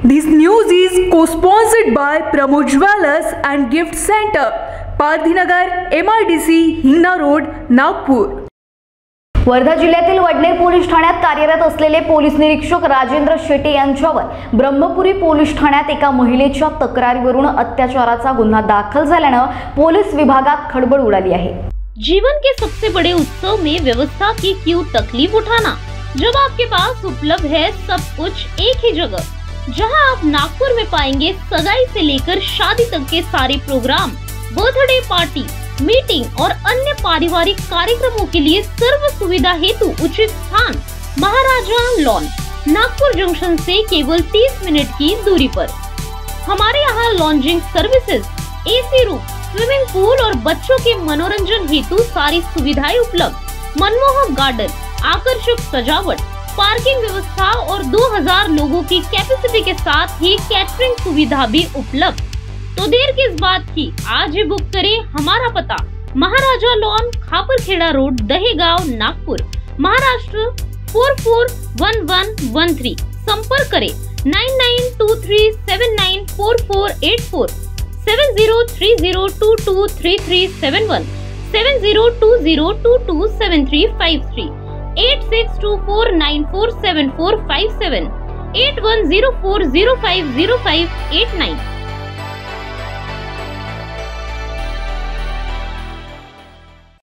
This news is co-sponsored by Pramod Jewellers and Gift Center, Pardhinagar, MIDC, Hingna road, Nagpur. Wardha जिल्ह्यातील Vadner police ठाण्यात कार्यरत असलेले police निरीक्षक राजेंद्र शेटे यांच्यावर ब्रह्मपुरी पोलीस ठाण्यात एका महिलेच्या तक्रारीवरून अत्याचाराचा गुन्हा दाखल झाल्याने पोलीस विभागात खळबळ उडाली आहे। जीवन के सबसे बड़े उत्सव में व्यवस्था की क्यों तकलीफ उठाना, जब आपके पास उपलब्ध है सब कुछ एक ही जगह, जहां आप नागपुर में पाएंगे सगाई से लेकर शादी तक के सारे प्रोग्राम, बर्थडे पार्टी, मीटिंग और अन्य पारिवारिक कार्यक्रमों के लिए सर्व सुविधा हेतु उचित स्थान महाराजा लॉन, नागपुर जंक्शन से केवल 30 मिनट की दूरी पर। हमारे यहाँ lodging services, AC room, swimming pool और बच्चों के मनोरंजन हेतु सारी सुविधाएं उपलब्ध, मनमोहक गार्डन, आकर्षक सजावट, पार्किंग व्यवस्था और 2000 लोगों की कैपेसिटी के साथ ही कैटरिंग सुविधा भी उपलब्ध। तो देर किस बात की, आज ही बुक करें। हमारा पता महाराजा लॉन, खापरखेड़ा रोड, दहेगांव, नागपुर, महाराष्ट्र 441113। संपर्क करें 9923794484, 7030223371, 7020227353, 8624947457, 8104050589।